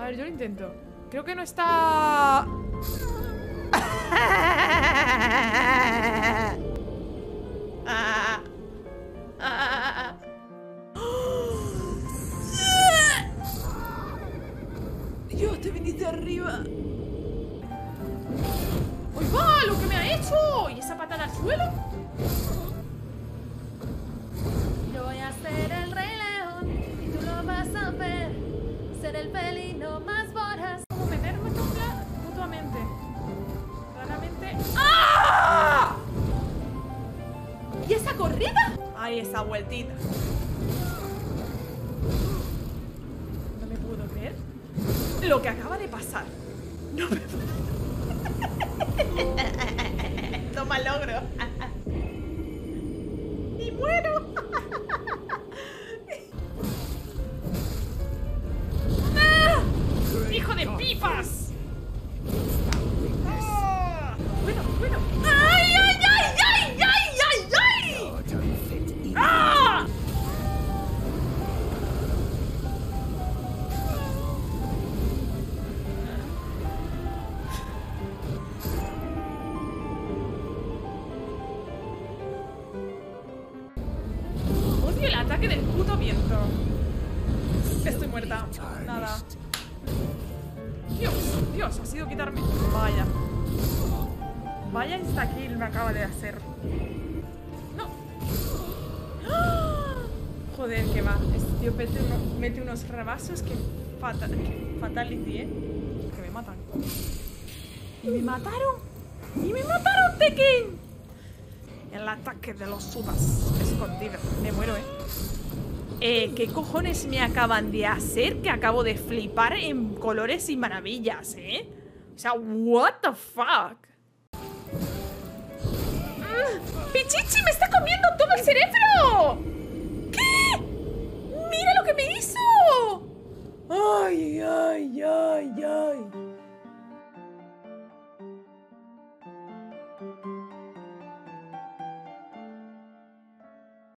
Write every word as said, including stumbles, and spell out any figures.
A ver, yo lo intento. Creo que no está... Dios, te viniste arriba. ¡Uy, va! ¡Lo que me ha hecho! ¿Y esa patada al suelo? Yo voy a ser el Rey León y tú lo vas a ver. Ser el felino más voraz. ¿Cómo meterme contra mutuamente? Claramente... ¡Ah! ¿Y esa corrida? ¡Ay, esa vueltita! No me puedo creer lo que acaba de pasar. No me puedo... Toma logro. Y muero. ¡Ah! ¡Hijo de pipas! ¡Ah! Bueno, bueno. ¡Ay, ay, ay, ay, ay, ay, ay! ¡Ah! Odio el ataque del puto viento. Estoy muerta. Nada. Dios, Dios, ha sido quitarme. Vaya. Vaya insta-kill me acaba de hacer. No. ¡Ah! Joder, que va. Este tío mete, uno, mete unos rebasos que, fatal, que fatality, ¿eh? Que me matan. Y me mataron. Y me mataron, Tekken. El ataque de los subas escondidos. Me muero, ¿eh? Eh, ¿qué cojones me acaban de hacer? Que acabo de flipar en colores y maravillas, ¿eh? O sea, what the fuck. Mm, ¡Pichichi me está comiendo todo el cerebro!